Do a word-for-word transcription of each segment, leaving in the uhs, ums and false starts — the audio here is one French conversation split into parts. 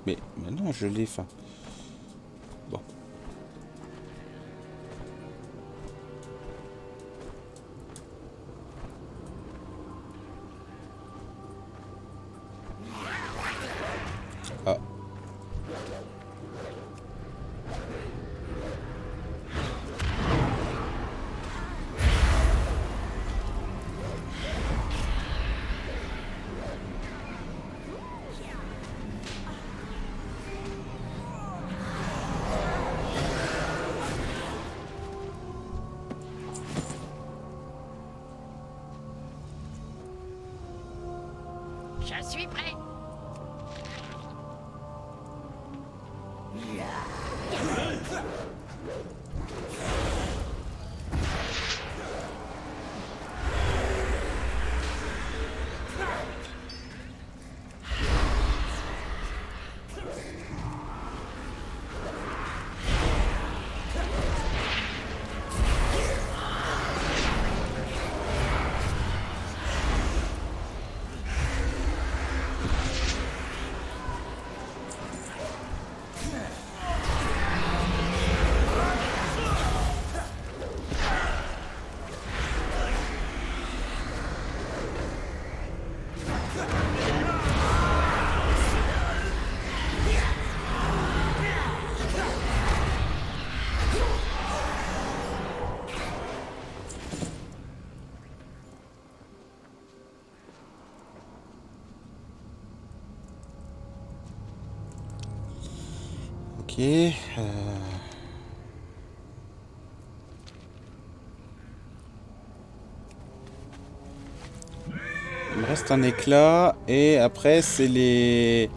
Mais, mais non, je l'ai, enfin... Bon. Ah. Je suis prêt. Ok. Euh... Il me reste un éclat. Et après, c'est les...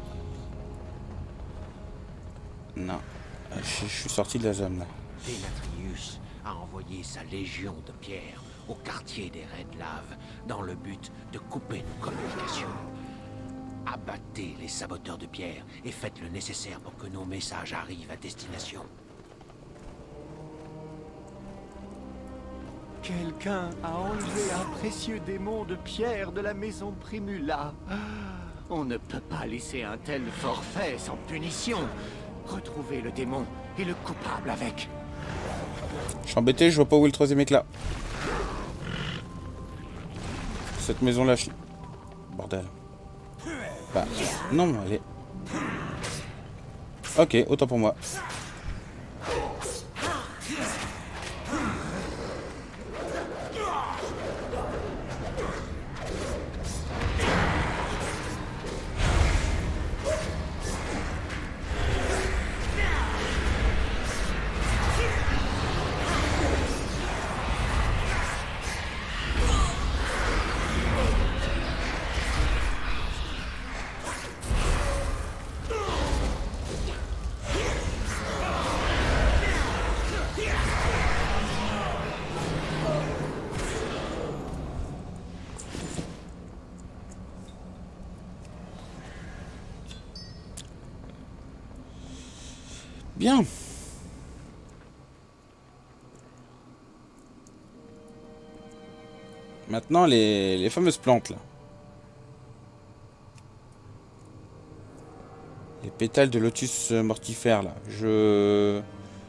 Non. Je, je suis sorti de la zone, là. Dénatrius a envoyé sa légion de pierre au quartier des Red Laves dans le but de couper nos communications. Abattez les saboteurs de pierre et faites le nécessaire pour que nos messages arrivent à destination. Quelqu'un a enlevé un précieux démon de pierre de la maison Primula. On ne peut pas laisser un tel forfait sans punition. Retrouvez le démon et le coupable avec. Je suis embêté, je vois pas où est le troisième éclat. Cette maison-là, je... Bordel. Bah, non, elle est... Ok, autant pour moi. Bien. Maintenant, les, les fameuses plantes, là. Les pétales de lotus mortifère, là. Je...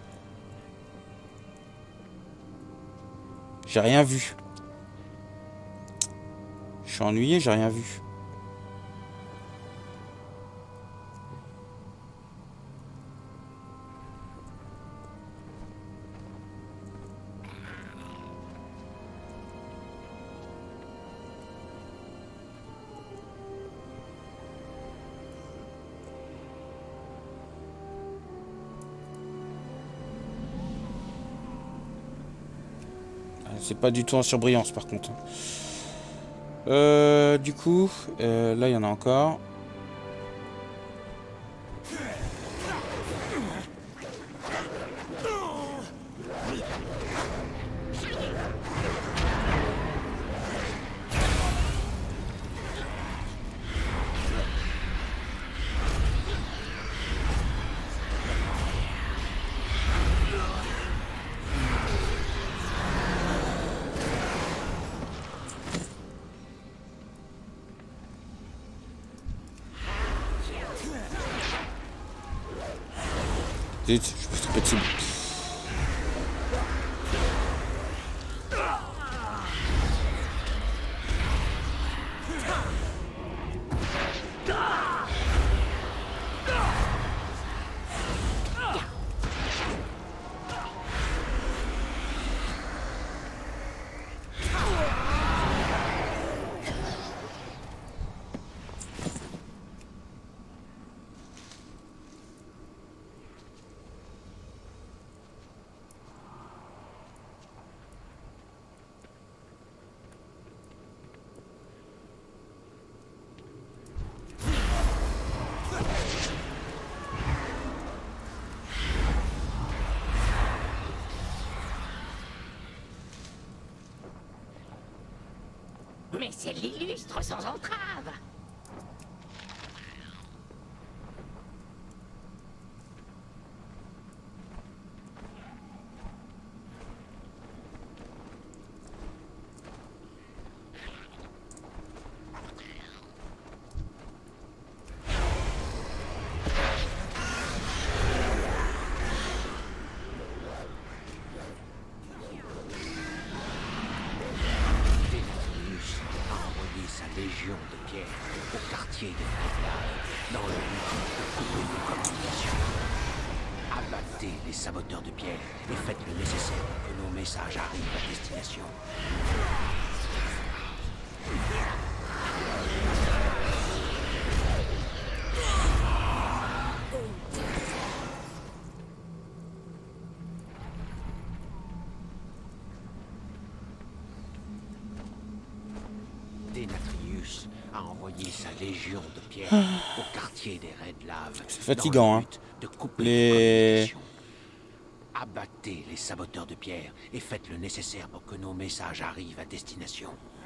J'ai rien vu. Je suis ennuyé, j'ai rien vu. C'est pas du tout en surbrillance par contre. Euh, du coup, euh, là il y en a encore. Zut, je me suis trompé de cible. Mais c'est l'illustre sans entrave. Légion de pierre au quartier des Red Laves, dans le but de couper les communications. Abattez les saboteurs de pierre et faites le nécessaire pour que nos messages arrivent à destination. Denatrius a envoyé sa légion de pierre au quartier des Red Laves. C'est fatigant, hein. De couper les... les Abattez les saboteurs de pierre et faites le nécessaire pour que nos messages arrivent à destination.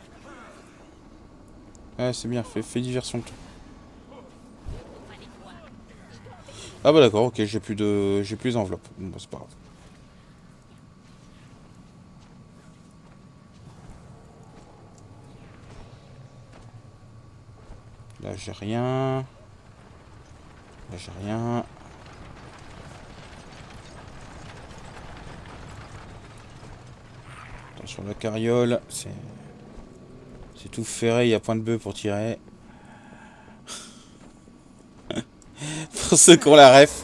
Ouais, c'est bien, fait, fait diversion. Ah bah d'accord, ok, j'ai plus de, j'ai plus d'enveloppe. Bon, bah, c'est pas grave. Là j'ai rien. Là j'ai rien. Attention la carriole, c'est c'est tout ferré, il y a point de bœuf pour tirer. Pour ceux qui ont la ref.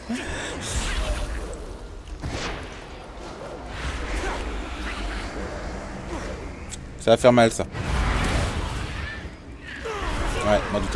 Ça va faire mal ça. Ouais, m'en doutais.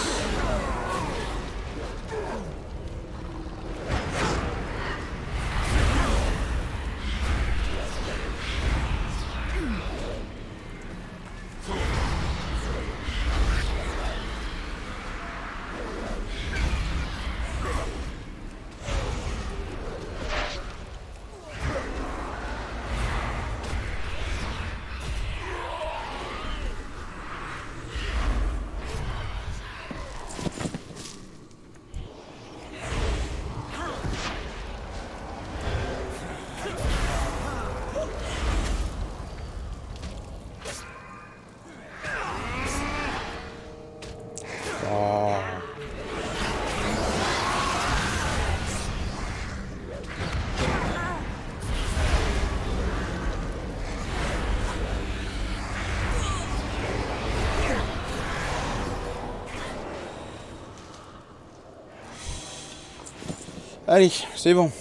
Allez, c'est bon.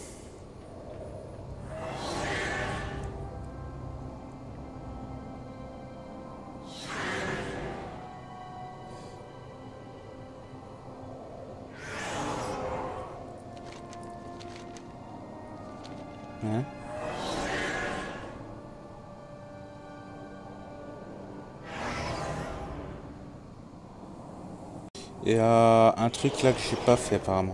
Hein? Et euh, un truc là que j'ai pas fait apparemment.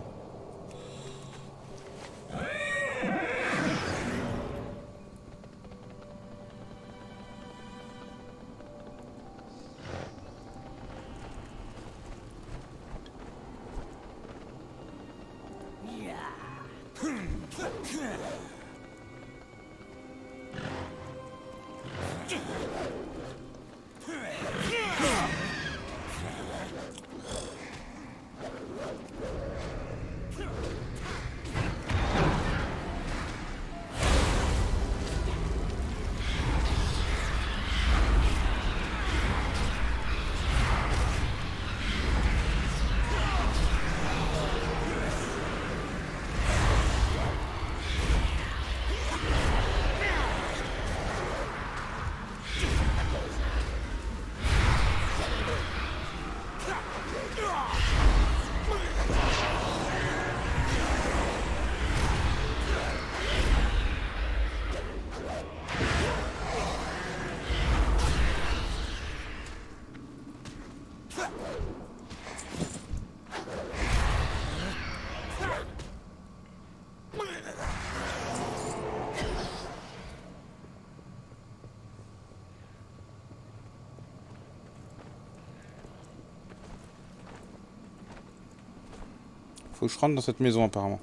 Faut que je rentre dans cette maison apparemment.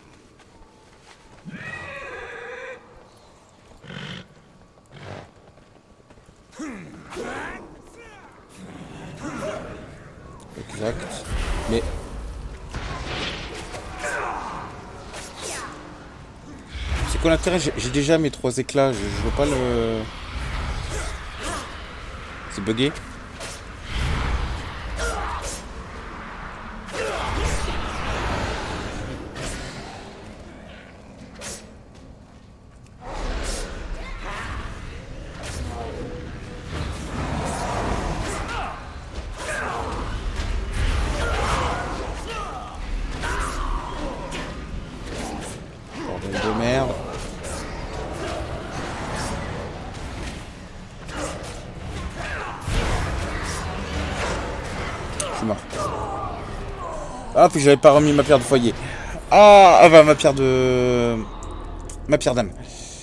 Exact. Mais... c'est quoi l'intérêt? J'ai déjà mes trois éclats, je, je vois pas le... c'est bugué. De merde. Je suis mort. Ah, puis j'avais pas remis ma pierre de foyer. Ah, ah bah ma pierre de... ma pierre d'âme.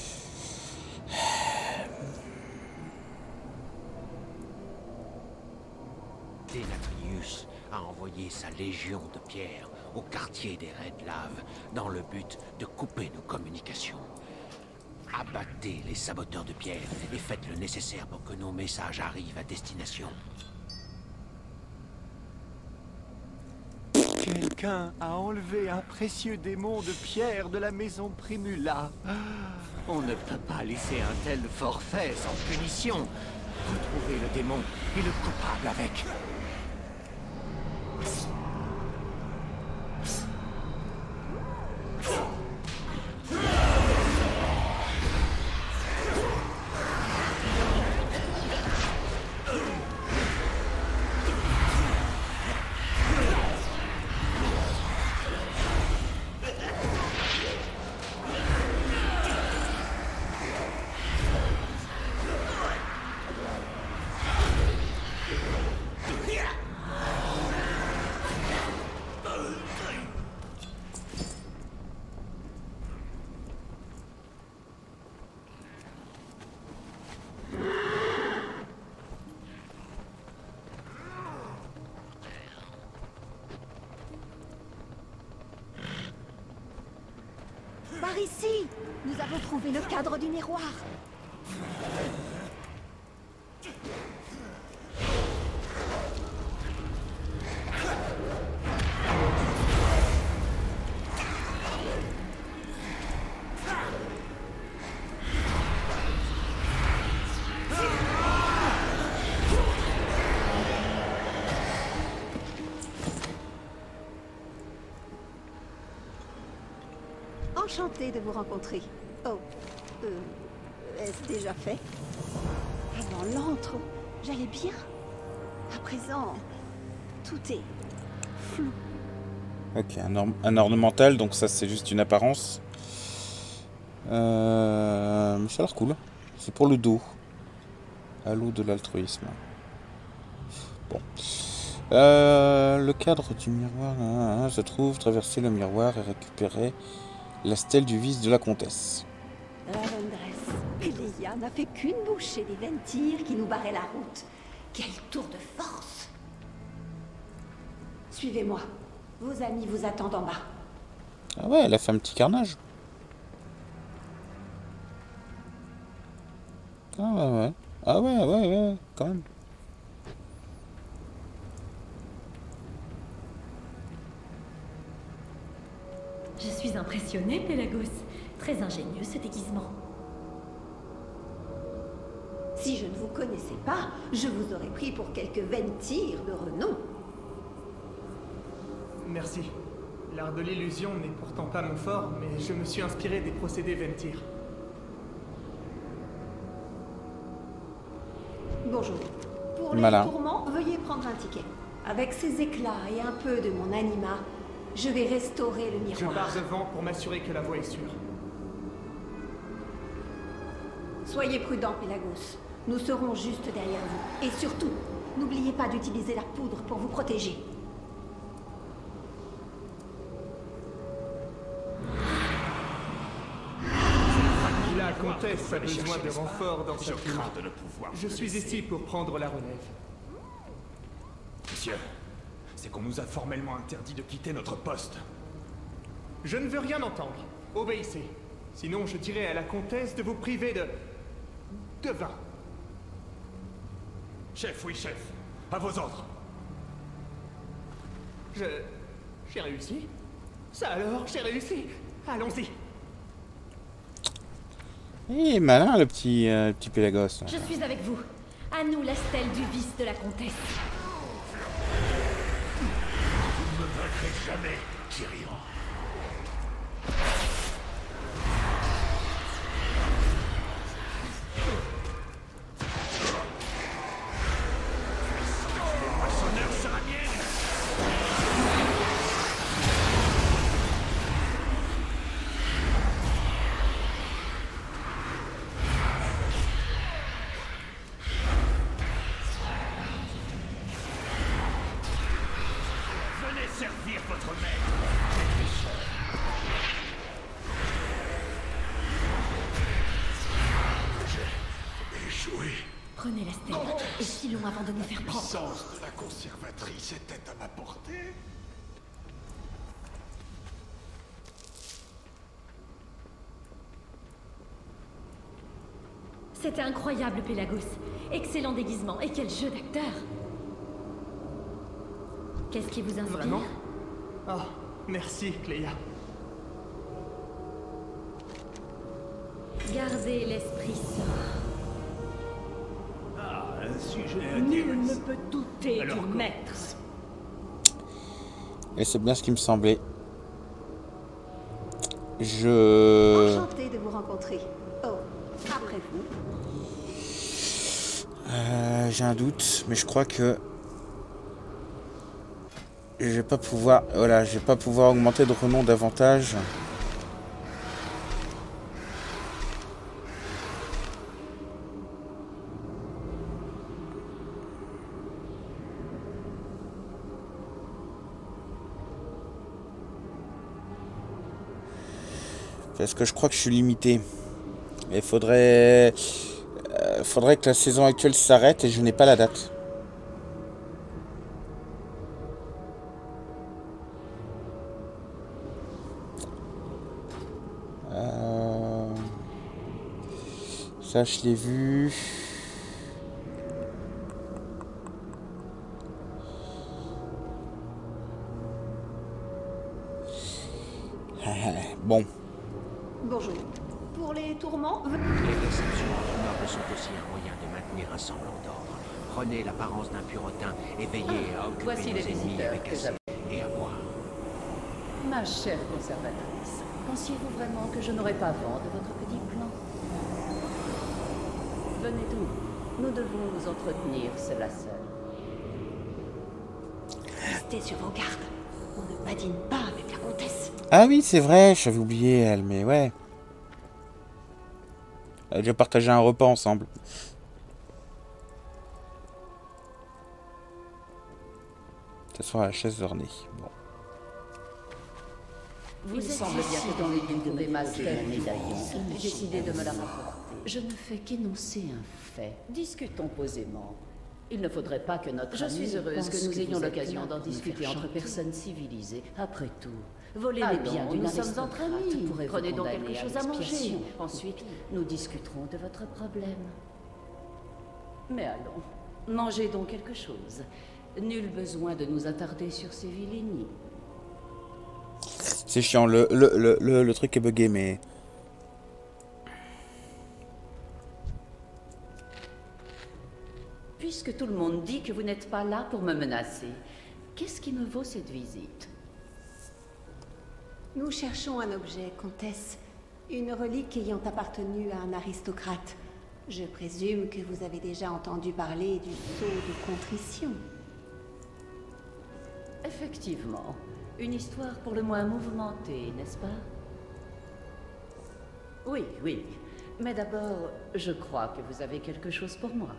Dénatrius a envoyé sa légion de pierre au quartier des Red Lave dans le but de couper nos communications. Abattez les saboteurs de pierre et faites le nécessaire pour que nos messages arrivent à destination. Quelqu'un a enlevé un précieux démon de pierre de la maison Primula. On ne peut pas laisser un tel forfait sans punition. Retrouvez le démon et le coupable avec. Par ici, nous avons trouvé le cadre du miroir. Enchantée de vous rencontrer. Oh, euh, est-ce déjà fait? Avant l'antre, j'allais bien. À présent, tout est flou. Ok, un, or un ornemental, donc ça c'est juste une apparence. Euh, mais ça a l'air cool. C'est pour le dos. Halo de l'altruisme. Bon. Euh, le cadre du miroir hein, hein, se trouve, traverser le miroir et récupérer la stèle du vice de la comtesse. Ravendress, Cléa n'a fait qu'une bouchée des Ventir qui nous barrait la route. Quel tour de force! Suivez-moi. Vos amis vous attendent en bas. Ah ouais, elle a fait un petit carnage. Ah ouais, ouais. Ah ouais, ouais, ouais, ouais, quand même. Je suis impressionnée, Pelagos. Très ingénieux, ce déguisement. Si je ne vous connaissais pas, je vous aurais pris pour quelques Ventir de renom. Merci. L'art de l'illusion n'est pourtant pas mon fort, mais je me suis inspiré des procédés Ventir. Bonjour. Pour les Malin. tourments, veuillez prendre un ticket. Avec ces éclats et un peu de mon anima, je vais restaurer le Je miroir. pars devant pour m'assurer que la voie est sûre. Soyez prudent, Pelagos. Nous serons juste derrière vous. Et surtout, n'oubliez pas d'utiliser la poudre pour vous protéger. La comtesse a besoin de renforts dans sa plume. de ne pouvoir. Je suis ici pour prendre la relève. Monsieur, c'est qu'on nous a formellement interdit de quitter notre poste. Je ne veux rien entendre. Obéissez. Sinon, je dirai à la comtesse de vous priver de... de vin. Chef, oui, chef. À vos ordres. Je... j'ai réussi. Ça alors, j'ai réussi. Allons-y. Il est malin, le petit, euh, le petit Pélagos. Là. Je suis avec vous. À nous la stèle du vice de la comtesse. Vous ne me vaincrez jamais, Tyrion. Servir votre maître. J'ai échoué. Prenez la stèle et filons avant de nous faire La prendre. puissance de la conservatrice était à ma portée. C'était incroyable, Pélagos. Excellent déguisement. Et quel jeu d'acteur. Qu'est-ce qui vous inspire? Vraiment? Oh, merci, Cléa. Gardez l'esprit serein. Ah, un sujet Nul ne intéressant. peut douter Alors, du comment- maître. Et c'est bien ce qui me semblait. Je... Enchantée de vous rencontrer. Oh, après vous. Euh, j'ai un doute, mais je crois que... Je vais pas pouvoir... Voilà, je vais pas pouvoir augmenter de renom davantage. Parce que je crois que je suis limité. Il faudrait... euh, faudrait que la saison actuelle s'arrête et je n'ai pas la date. Euh... Ça, je l'ai vu. Bon. Bonjour. Pour les tourments, Les réceptions nobles sont aussi un moyen de maintenir un semblant d'ordre. Prenez l'apparence d'un purotin et veillez à occuper voici nos les ennemis visiteurs avec que assez et à boire. Ma chère conservatrice, pensiez-vous vraiment que je n'aurais pas vent de votre petit plan? Venez donc, nous devons nous entretenir, c'est la seule. restez sur vos gardes. On ne badine pas avec la comtesse. Ah oui, c'est vrai, j'avais oublié elle, mais ouais. On a déjà partagé un repas ensemble. S'asseoir à la chaise ornée. Bon. Vous Il semble bien que dans les buts de mes masters et médaillons, vous décidez de me la rapporter. Je ne fais qu'énoncer un fait. Discutons posément. Il ne faudrait pas que notre Je ami suis heureuse pense que nous vous ayons êtes l'occasion là d'en pour me discuter faire entre chanter. personnes civilisées. Après tout, voler Allons, les biens d'une nous sommes entre aristocrate amis. pourrait vous Prenez donc condamner quelque à chose à manger. l'expiation. Ensuite, nous discuterons de votre problème. Mais allons, mangez donc quelque chose. Nul besoin de nous attarder sur ces vilainies. C'est chiant, le, le, le, le, le truc est bugué, mais... Puisque tout le monde dit que vous n'êtes pas là pour me menacer, qu'est-ce qui me vaut cette visite? Nous cherchons un objet, comtesse. Une relique ayant appartenu à un aristocrate. Je présume que vous avez déjà entendu parler du sceau de contrition. Effectivement, une histoire pour le moins mouvementée, n'est-ce pas? Oui, oui. Mais d'abord, je crois que vous avez quelque chose pour moi.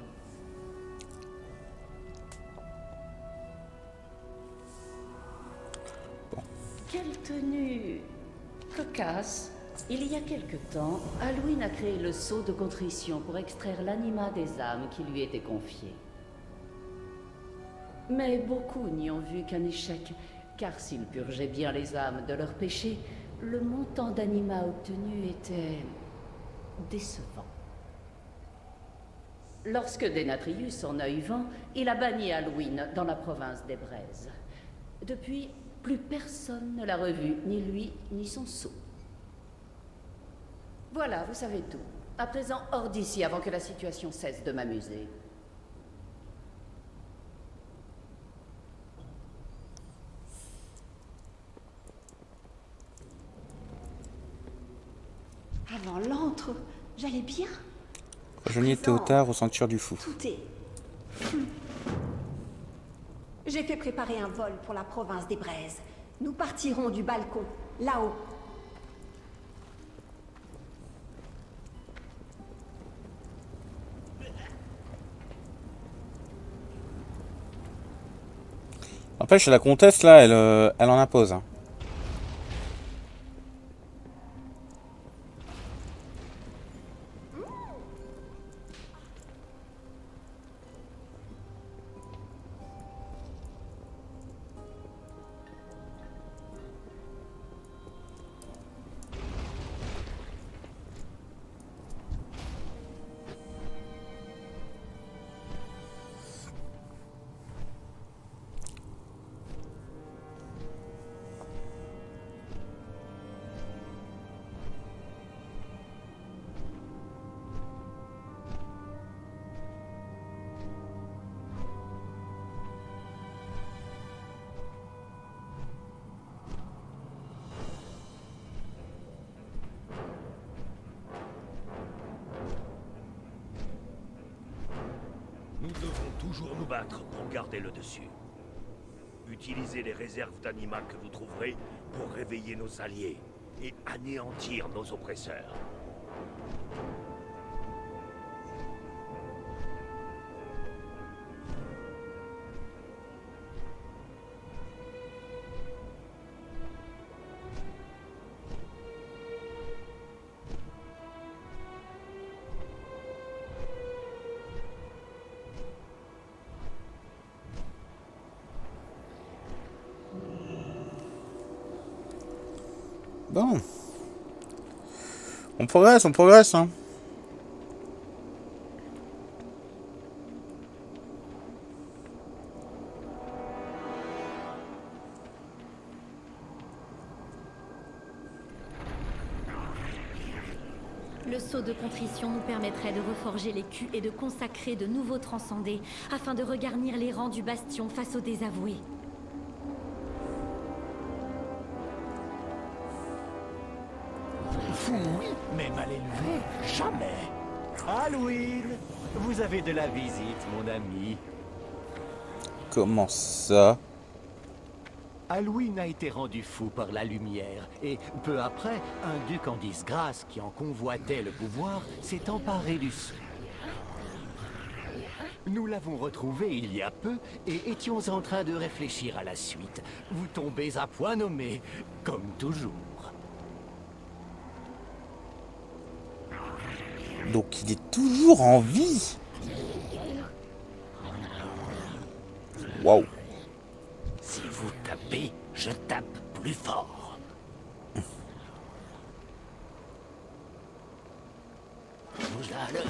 Quelle tenue cocasse. Il y a quelque temps, Alwyn a créé le sceau de contrition pour extraire l'anima des âmes qui lui étaient confiées. Mais beaucoup n'y ont vu qu'un échec, car s'il purgeait bien les âmes de leurs péchés, le montant d'anima obtenu était décevant. Lorsque Denatrius en a eu vent, il a banni Alwyn dans la province des Braises. Depuis, plus personne ne l'a revu, ni lui, ni son sceau. Voilà, vous savez tout. À présent, hors d'ici avant que la situation cesse de m'amuser. Avant l'antre, j'allais bien. Rejoignez Théotard au sanctuaire du fou. Tout est... J'ai fait préparer un vol pour la province des Braises. Nous partirons du balcon, là-haut. N'empêche, la comtesse, là, elle, euh, elle en impose. Hein. Nous devons toujours nous battre pour garder le dessus. Utilisez les réserves d'anima que vous trouverez pour réveiller nos alliés et anéantir nos oppresseurs. Bon. On progresse, on progresse, hein. Le sceau de contrition nous permettrait de reforger les culs et de consacrer de nouveaux transcendés, afin de regarnir les rangs du bastion face aux désavoués. Fou, oui, mais mal élevé, jamais. Alwyn, vous avez de la visite, mon ami. Comment ça? Alwyn a été rendu fou par la lumière, et peu après, un duc en disgrâce qui en convoitait le pouvoir s'est emparé du sceau. Nous l'avons retrouvé il y a peu, et étions en train de réfléchir à la suite. Vous tombez à point nommé, comme toujours. Donc il est toujours en vie. Waouh. Si vous tapez, je tape plus fort. Vous à l'œil.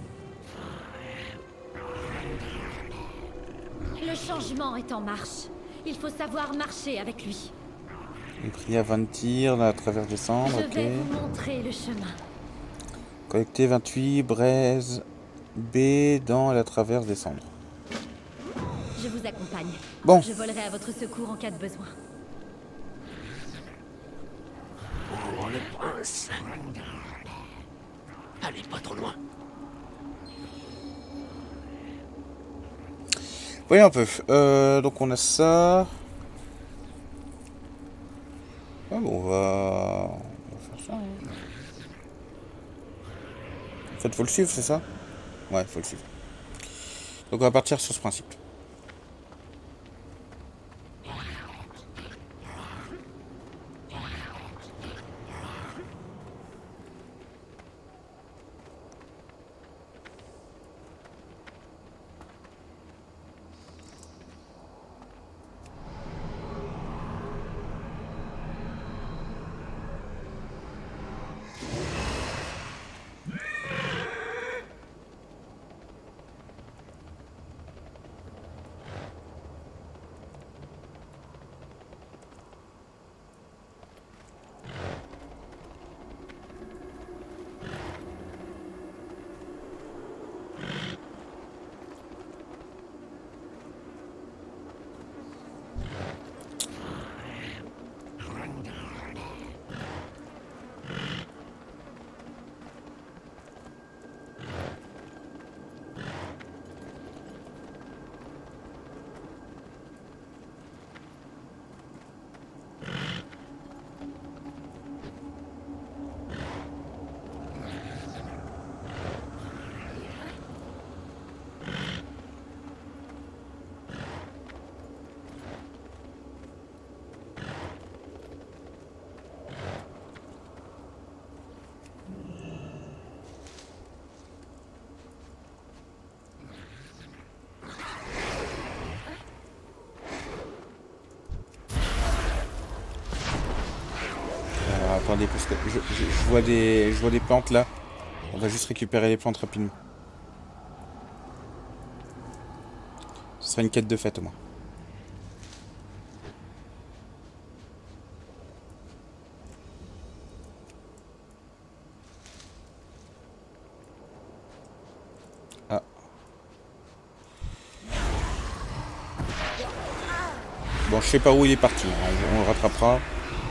Le changement est en marche. Il faut savoir marcher avec lui. On prie à vingt tirs à travers des cendres, Je ok. vais vous montrer le chemin. Collecter vingt-huit braises B dans la traverse des cendres. Je vous accompagne. Bon. Je volerai à votre secours en cas de besoin. Oh, le prince. Allez, pas trop loin. Voyons un peu. Euh, donc on a ça. Ah bon, on va... on va faire ça. Hein. En fait, faut le suivre, c'est ça? Ouais, faut le suivre. Donc on va partir sur ce principe. attendez, parce que je, je, je vois des, je vois des plantes là. On va juste récupérer les plantes rapidement. Ce sera une quête de fête au moins. Ah. Bon, je sais pas où il est parti. On, on le rattrapera.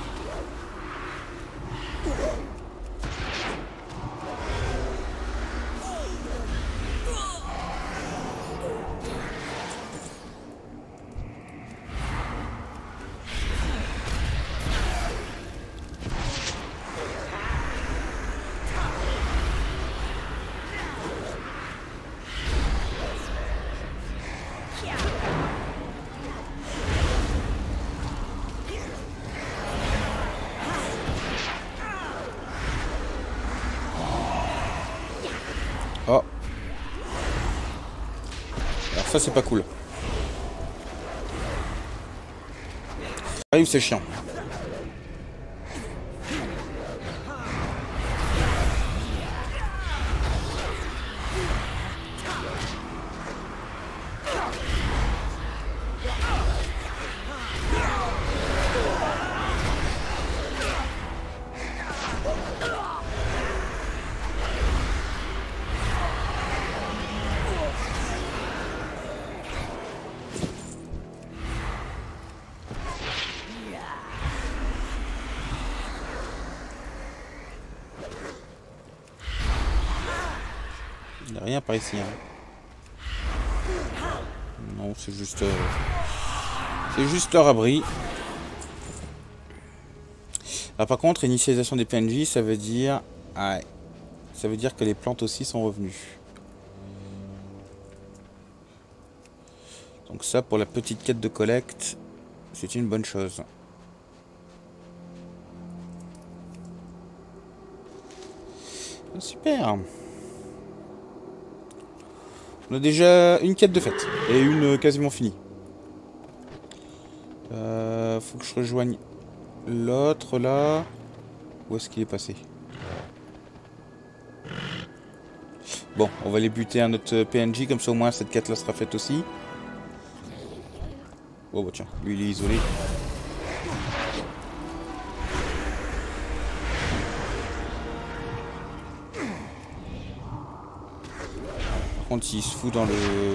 Oh. Alors ça c'est pas cool. Ah, c'est chiant. Il n'y a rien par ici. Hein. Non, c'est juste... Euh, c'est juste leur abri. Ah, par contre, initialisation des P N J, ça veut dire... Ah, ça veut dire que les plantes aussi sont revenues. Donc ça, pour la petite quête de collecte, c'est une bonne chose. Super. On a déjà une quête de fête et une quasiment finie. Euh, faut que je rejoigne l'autre là. Où est-ce qu'il est passé? Bon, on va aller buter un autre P N J, comme ça au moins cette quête là sera faite aussi. Oh bah tiens, lui il est isolé. Par contre s'il se fout dans le...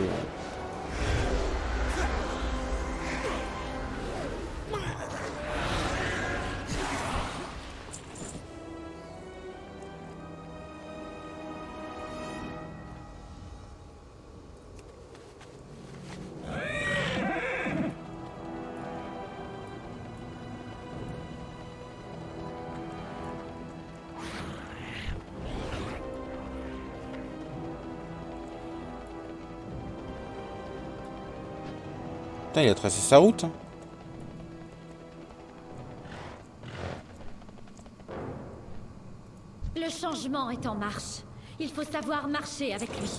Putain, il a tracé sa route. Le changement est en marche. Il faut savoir marcher avec lui.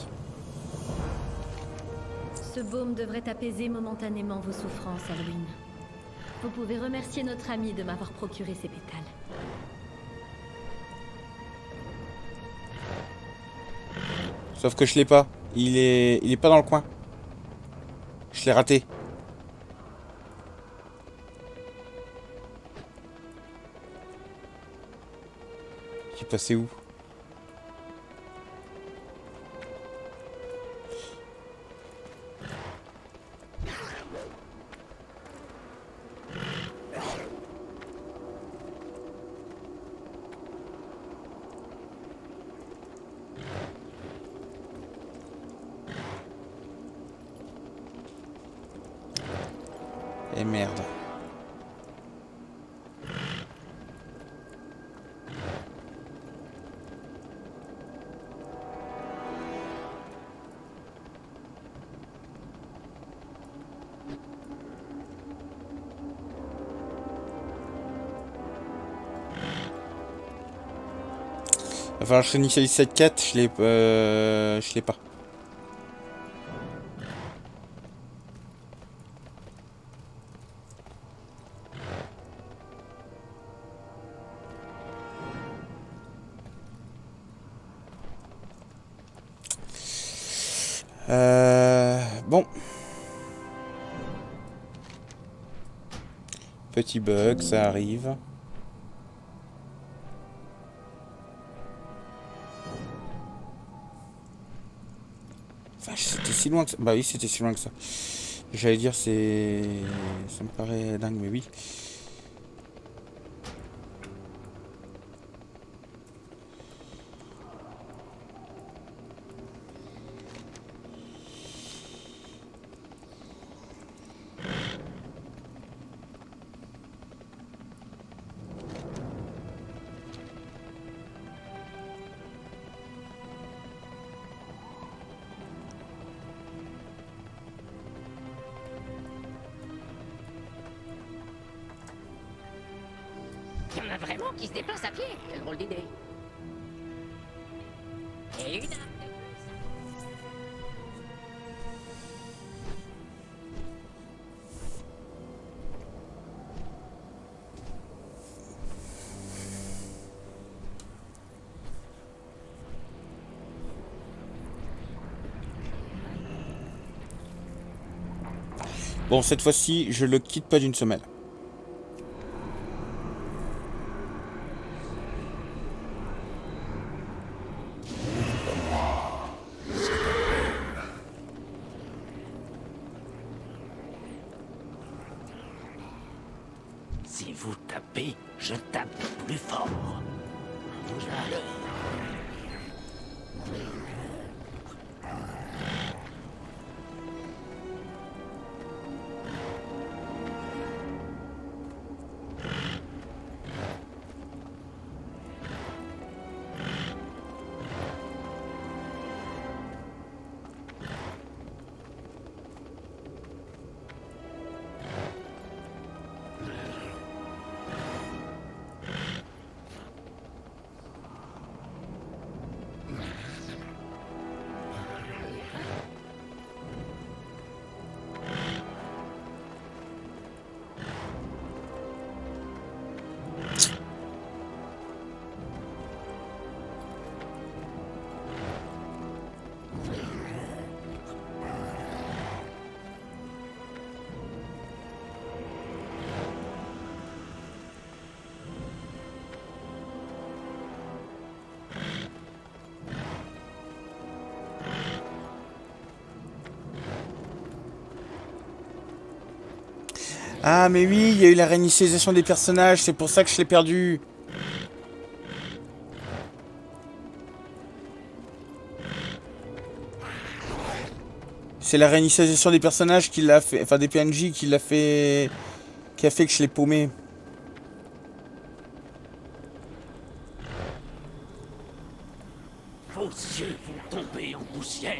Ce baume devrait apaiser momentanément vos souffrances, Alwyn. Vous pouvez remercier notre ami de m'avoir procuré ces pétales. Sauf que je l'ai pas. Il est, il est pas dans le coin. Je l'ai raté. Il est passé où? Et merde. Il va falloir que je initialise cette quête, je l'ai euh, je l'ai pas. Euh, bon. Petit bug, ça arrive. Enfin, c'était si loin que ça. Bah oui, c'était si loin que ça. J'allais dire, c'est... Ça me paraît dingue, mais oui. Il y en a vraiment qui se déplacent à pied. Quelle drôle d'idée. Et une arme de plus. Bon, cette fois-ci, je le quitte pas d'une semelle. Si vous tapez, je tape plus fort. Alors. Ah, mais oui, il y a eu la réinitialisation des personnages, c'est pour ça que je l'ai perdu. C'est la réinitialisation des personnages qui l'a fait, enfin des P N J qui l'a fait, qui a fait que je l'ai paumé. Vos yeux vont tomber en poussière.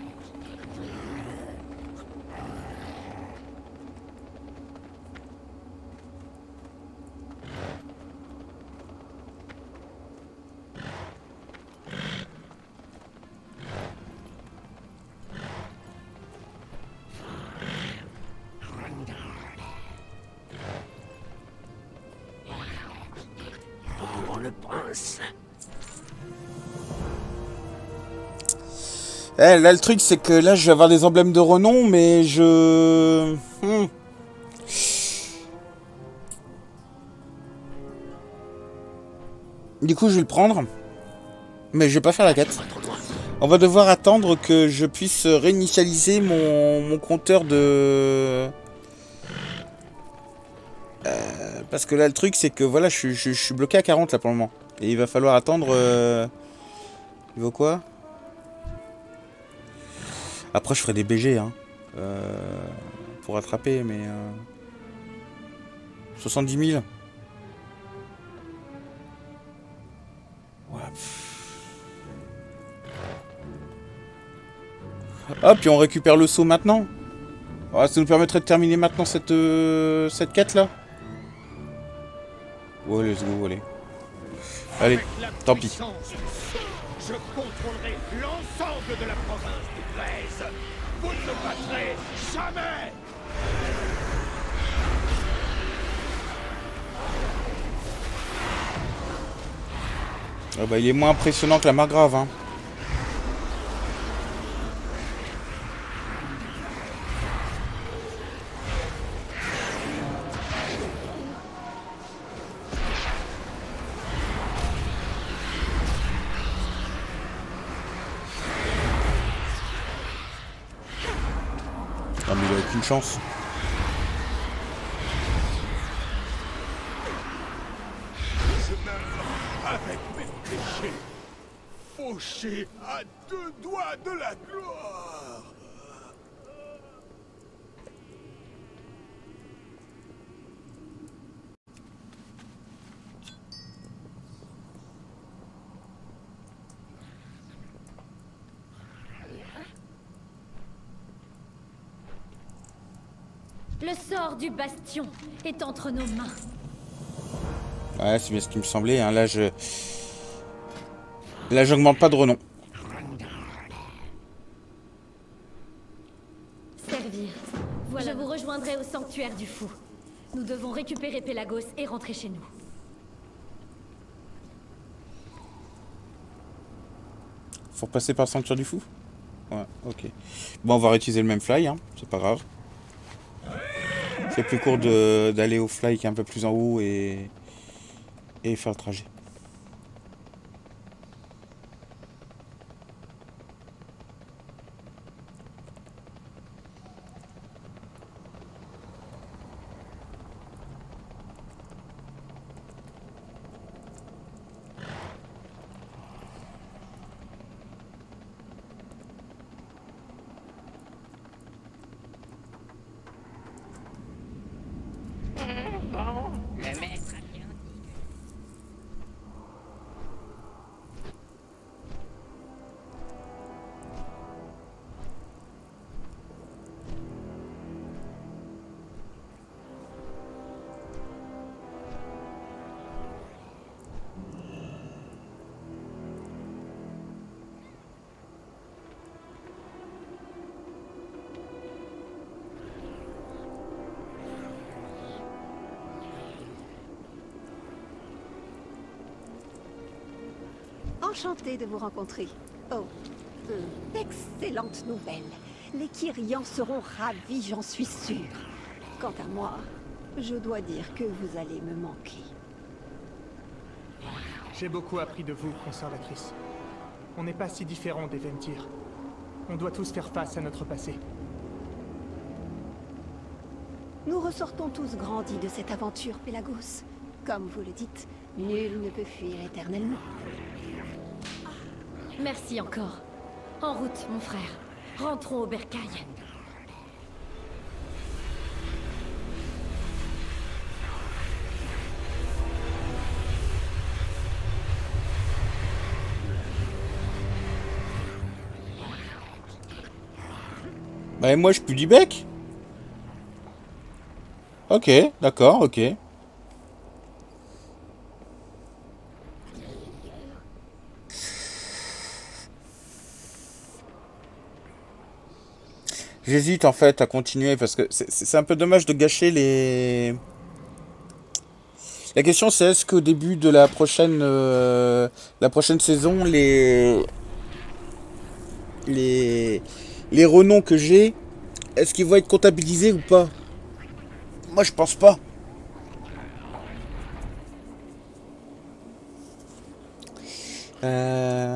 Pour le prince. Eh, là, le truc, c'est que là, je vais avoir des emblèmes de renom, mais je... Hmm. Du coup, je vais le prendre. Mais je vais pas faire la quête. On va devoir attendre que je puisse réinitialiser mon, mon compteur de... Euh, parce que là, le truc, c'est que voilà, je, je, je suis bloqué à quarante là pour le moment. Et il va falloir attendre... Euh... Il vaut quoi? Après, je ferai des B G, hein. Euh... Pour rattraper, mais... Euh... soixante-dix mille. Ouais. Hop, puis on récupère le saut maintenant. Ouais, ça nous permettrait de terminer maintenant cette, euh, cette quête là. Ouais, let's go, allez. Allez, tant pis. Je contrôlerai l'ensemble de la province du treize. Vous ne me battrez jamais. Ah bah, il est moins impressionnant que la margrave, hein. aucune chance. Je m'invente avec mes péchés. Fauché à deux doigts de la gloire. Le sort du bastion est entre nos mains. Ouais, c'est bien ce qui me semblait. Hein. Là, je... Là, j'augmente pas de renom. Servir. Voilà. Je vous rejoindrai au sanctuaire du fou. Nous devons récupérer Pélagos et rentrer chez nous. Faut passer par le sanctuaire du fou? Ouais, ok. Bon, on va réutiliser le même fly, hein. C'est pas grave. C'est plus court d'aller au fly qui est un peu plus en haut et, et faire le trajet. Bon, le maître a bien dit. Enchantée de vous rencontrer. Oh, euh, excellente nouvelle. Les Kyrians seront ravis, j'en suis sûre. Quant à moi, je dois dire que vous allez me manquer. J'ai beaucoup appris de vous, conservatrice. On n'est pas si différents des Ventir. On doit tous faire face à notre passé. Nous ressortons tous grandis de cette aventure, Pélagos. Comme vous le dites, nul ne peut fuir éternellement. Merci encore. En route, mon frère. Rentrons au bercail. Bah et moi je pue du bec. Ok, d'accord, ok. J'hésite en fait à continuer parce que c'est un peu dommage de gâcher les... La question c'est est-ce qu'au début de la prochaine euh, la prochaine saison les les les renoms que j'ai, est-ce qu'ils vont être comptabilisés ou pas? Moi je pense pas. Euh...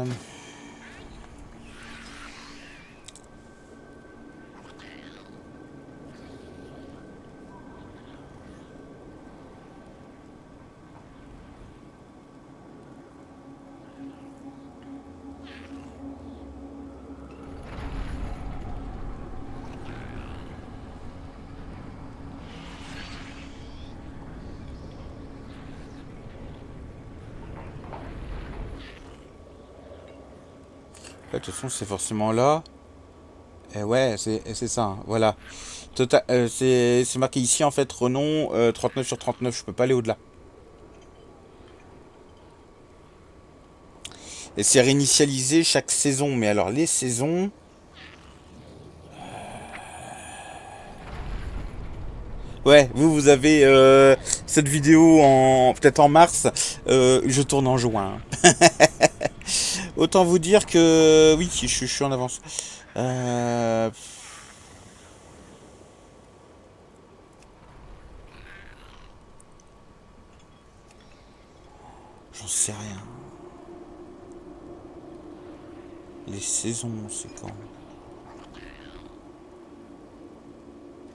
De toute façon, c'est forcément là. Et ouais, c'est ça, hein, voilà. Total, euh, c'est marqué ici, en fait, renom euh, trente-neuf sur trente-neuf. Je peux pas aller au-delà. Et c'est réinitialisé chaque saison. Mais alors, les saisons... Ouais, vous, vous avez euh, cette vidéo en peut-être en mars. Euh, je tourne en juin. Autant vous dire que... Oui, je, je suis en avance. Euh... J'en sais rien. Les saisons, c'est quand?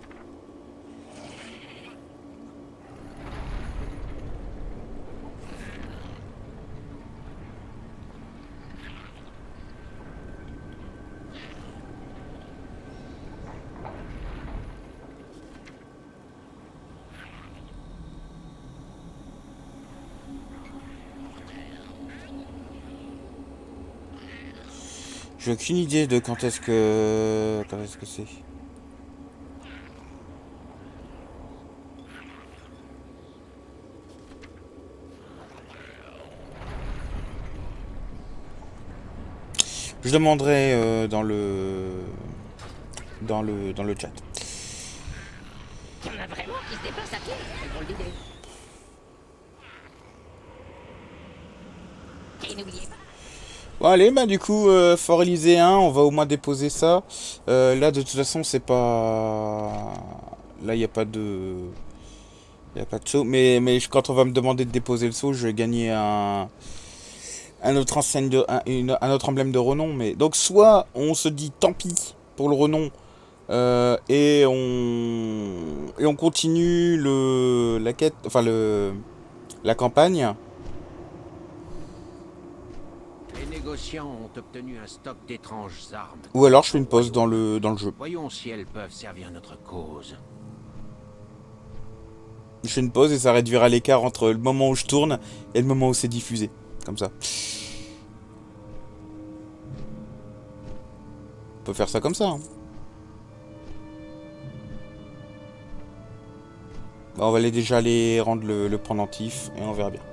J'ai aucune idée de quand est-ce que... Quand est-ce que c'est. Je demanderai euh, dans le... Dans le... Dans le chat. Il y en a vraiment qui se déplacent à pied. Quelle drôle d'idée. Et n'oubliez pas. Bon allez, bah du coup, euh, Fort Élyséen, on va au moins déposer ça. Euh, là, de toute façon, c'est pas... Là, il n'y a pas de... Il n'y a pas de saut. Mais, mais quand on va me demander de déposer le saut, je vais gagner un... Un autre, enseigne de... un, une... un autre emblème de renom. Mais... Donc, soit on se dit tant pis pour le renom. Euh, et on... Et on continue le... La quête... Enfin, le... La campagne. Les négociants ont obtenu un stock d'étranges armes. Ou alors je fais une pause dans le, dans le jeu. Voyons si elles peuvent servir notre cause. Je fais une pause et ça réduira l'écart entre le moment où je tourne et le moment où c'est diffusé. Comme ça. On peut faire ça comme ça. Hein. Bah, on va aller déjà aller rendre le, le pendentif et on verra bien.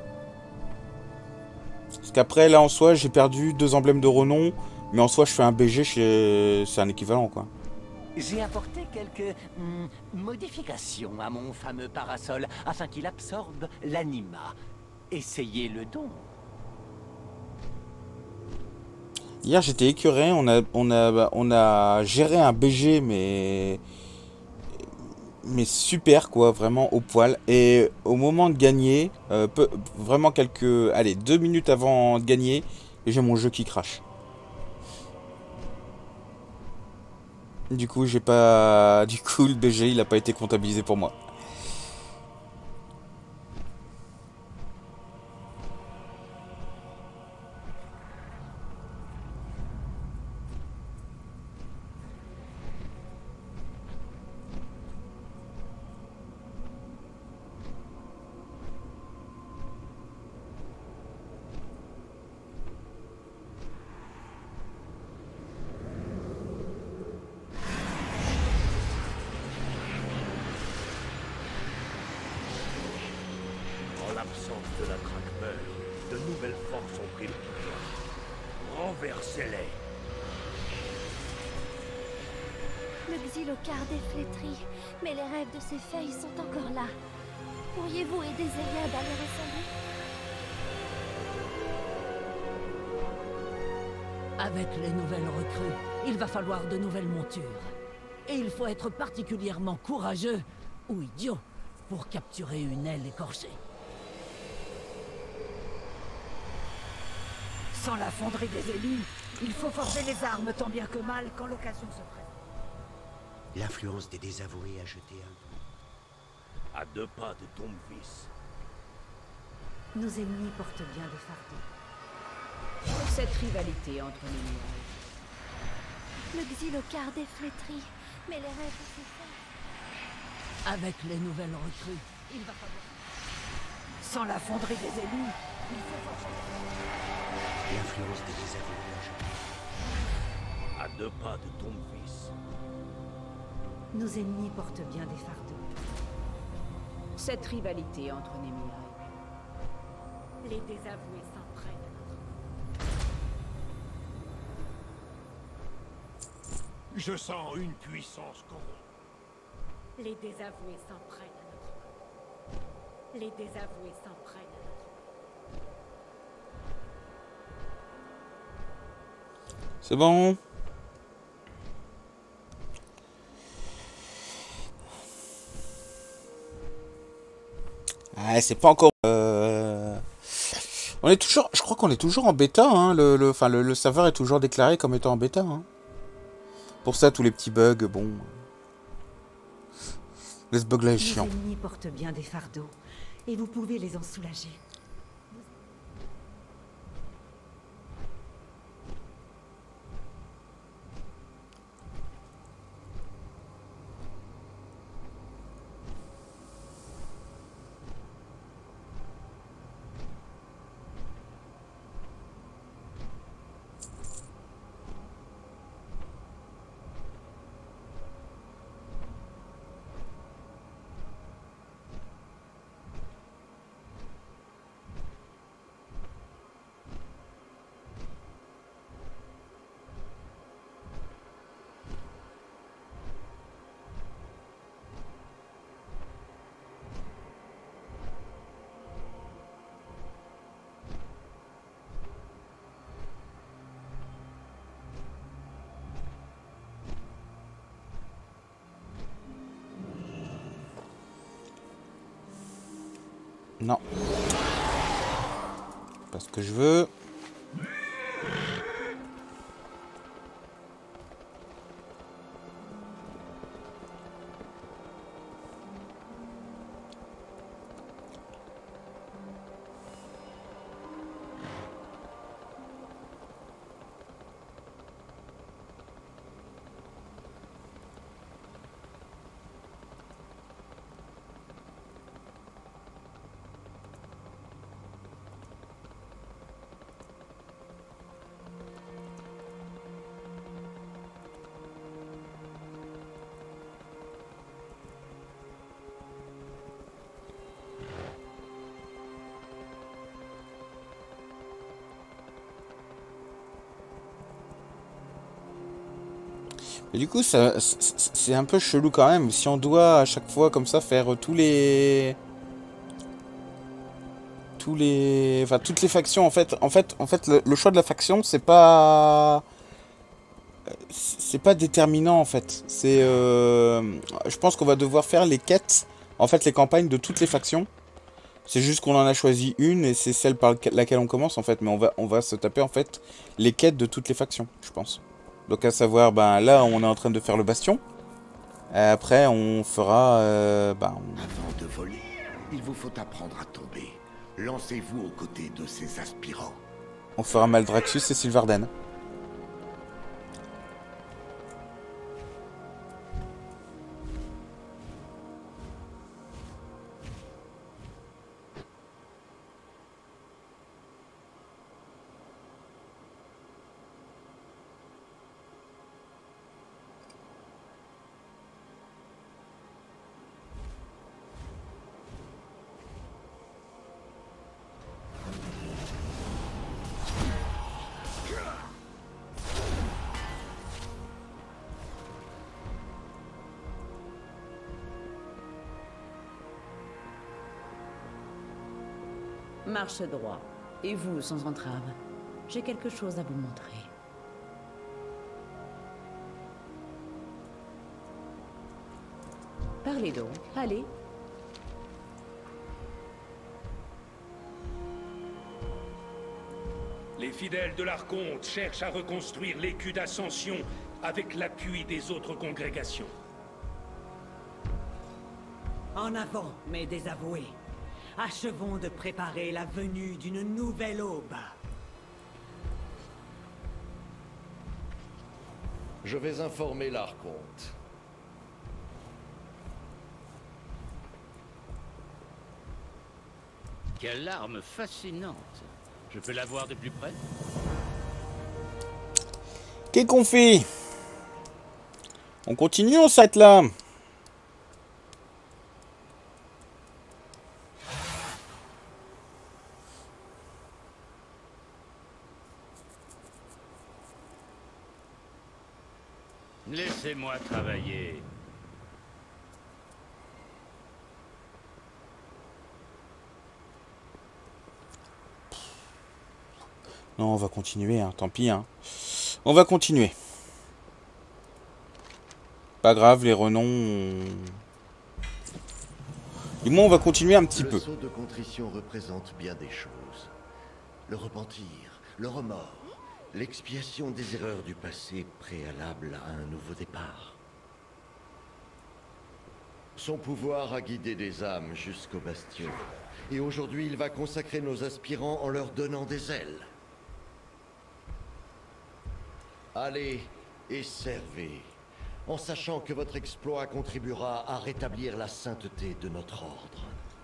Parce qu'après, là, en soi, j'ai perdu deux emblèmes de renom. Mais en soi, je fais un B G, chez... c'est un équivalent, quoi. J'ai apporté quelques hmm, modifications à mon fameux parasol afin qu'il absorbe l'anima. Essayez le don. Hier, j'étais écœuré. On a, on, a, on a géré un B G, mais... Mais super, quoi. Vraiment au poil. Et au moment de gagner, euh, peu, vraiment quelques... Allez, deux minutes avant de gagner, j'ai mon jeu qui crache. Du coup, j'ai pas... Du coup, le B G, il a pas été comptabilisé pour moi. En l'absence de la Traque-Meurt, de nouvelles forces ont pris le pouvoir. Renversez-les. Le xylocarde est flétri, mais les rêves de ses feuilles sont encore là. Pourriez-vous aider Zéliade à les rassembler? Avec les nouvelles recrues, il va falloir de nouvelles montures. Et il faut être particulièrement courageux, ou idiot, pour capturer une aile écorchée. Sans la fonderie des élus, il faut forger les armes tant bien que mal quand l'occasion se présente. L'influence des désavoués a jeté un... À deux pas de Doomfist. Nos ennemis portent bien des fardeaux. Cette rivalité entre les nuages. Le xylocarde est flétri, mais les rêves de ses feuilles... Avec les nouvelles recrues, il va falloir... Sans la fonderie des élus, il faut forger... L'influence des désavoués a jeté... À deux pas de Doomfist. Nos ennemis portent bien des fardeaux. Cette rivalité entre Némirae. Les désavoués s'en prennent à notre... Je sens une puissance corrompue. Les désavoués s'en prennent à notre main. Les désavoués s'en prennent à notre main. C'est bon. Ah, c'est pas encore... Euh... On est toujours... Je crois qu'on est toujours en bêta. Hein. Le, le, enfin, le, le serveur est toujours déclaré comme étant en bêta. Hein. Pour ça, tous les petits bugs, bon... Ce bug là est chiant. Les ennemis portent bien des fardeaux, et vous pouvez les en soulager. Non. Pas ce que je veux. Et du coup, ça, c'est un peu chelou quand même. Si on doit à chaque fois comme ça faire tous les, tous les, enfin toutes les factions en fait. En fait, en fait, le, le choix de la faction, c'est pas, c'est pas déterminant en fait. C'est, euh... je pense qu'on va devoir faire les quêtes, en fait, les campagnes de toutes les factions. C'est juste qu'on en a choisi une et c'est celle par laquelle on commence en fait. Mais on va, on va se taper en fait les quêtes de toutes les factions, je pense. Donc à savoir, ben là on est en train de faire le bastion. Après on fera... Euh, ben, on... Avant de voler, il vous faut apprendre à tomber. Lancez-vous aux côtés de ces aspirants. On fera Maldraxxus et Sylvarden. Marche droit. Et vous, sans entrave. J'ai quelque chose à vous montrer. Parlez donc, allez. Les fidèles de l'Archonte cherchent à reconstruire l'écu d'Ascension avec l'appui des autres congrégations. En avant, mes désavoués. Achevons de préparer la venue d'une nouvelle aube. Je vais informer l'Archonte. Quelle arme fascinante. Je peux la voir de plus près? Qu'est-ce qu'on fait? On continue, on s'arrête là? Laissez-moi travailler. Non, on va continuer, hein, tant pis. Hein. On va continuer. Pas grave, les renoms... On... Du moins, on va continuer un petit le peu. Le sceau de contrition représente bien des choses. Le repentir, le remords, l'expiation des erreurs du passé préalable à un nouveau départ. Son pouvoir a guidé des âmes jusqu'au bastion. Et aujourd'hui, il va consacrer nos aspirants en leur donnant des ailes. Allez et servez, en sachant que votre exploit contribuera à rétablir la sainteté de notre ordre.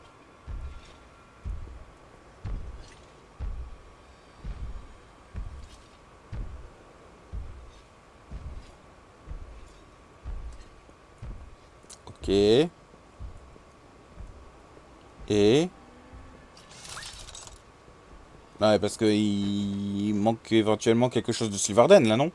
Ok. Et... Ouais, parce que il manque éventuellement quelque chose de Sylvarden, là, non?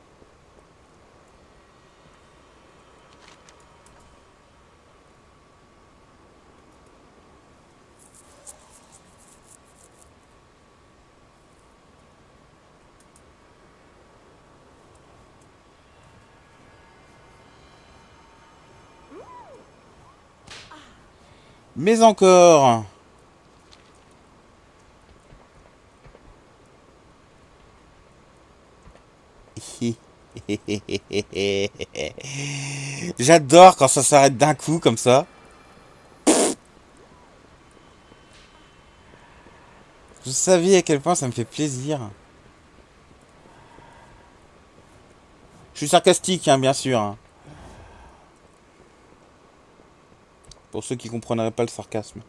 Mais encore... J'adore quand ça s'arrête d'un coup comme ça. Vous savez à quel point ça me fait plaisir. Je suis sarcastique, hein, bien sûr. Hein. Pour ceux qui ne comprendraient pas le sarcasme.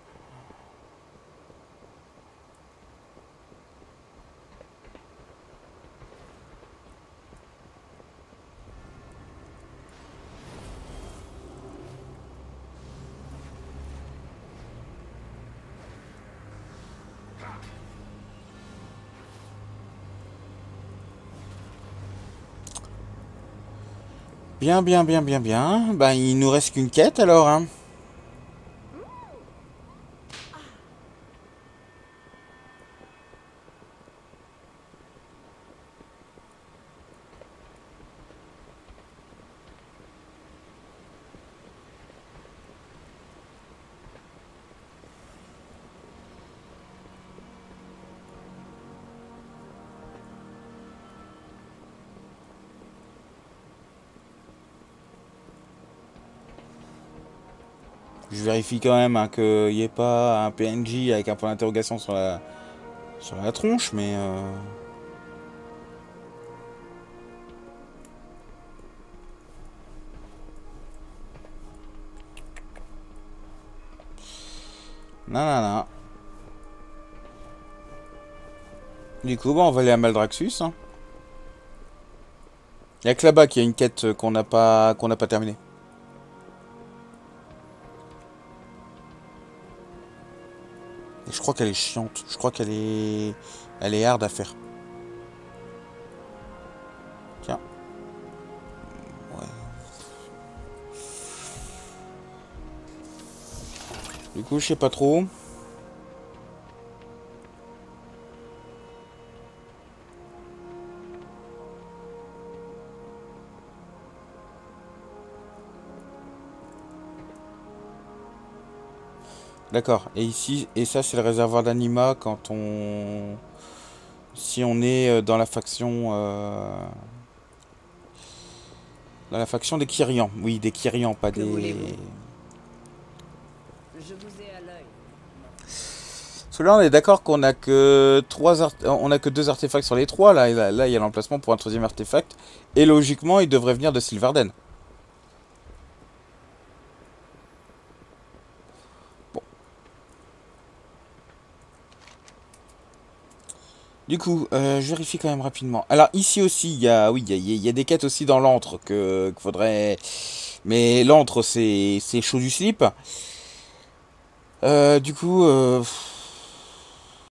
Bien, bien, bien, bien, bien. Ben, il nous reste qu'une quête alors, hein. Je vérifie quand même hein, qu'il n'y ait pas un P N J avec un point d'interrogation sur la, sur la tronche, mais... Euh... Non, non, non. Du coup, bon, on va aller à Maldraxxus. Hein. Il n'y a que là-bas qu'il y a une quête qu'on n'a pas, qu'on n'a pas terminée. Et je crois qu'elle est chiante. Je crois qu'elle est... Elle est hard à faire. Tiens. Ouais. Du coup, je sais pas trop. D'accord. Et ici, et ça c'est le réservoir d'anima quand on... Si on est dans la faction... Euh... Dans la faction des Kyrians. Oui, des Kyrians, pas des... Je vous ai à l'œil. Celui-là, on est d'accord qu'on a que trois art... on a que deux artefacts sur les trois. Là, là, là il y a l'emplacement pour un troisième artefact. Et logiquement, il devrait venir de Sylvarden. Du coup, euh, je vérifie quand même rapidement. Alors ici aussi, il y a, oui, il y a, il y a des quêtes aussi dans l'antre que qu'il faudrait. Mais l'antre, c'est c'est chaud du slip. Euh, du coup, euh,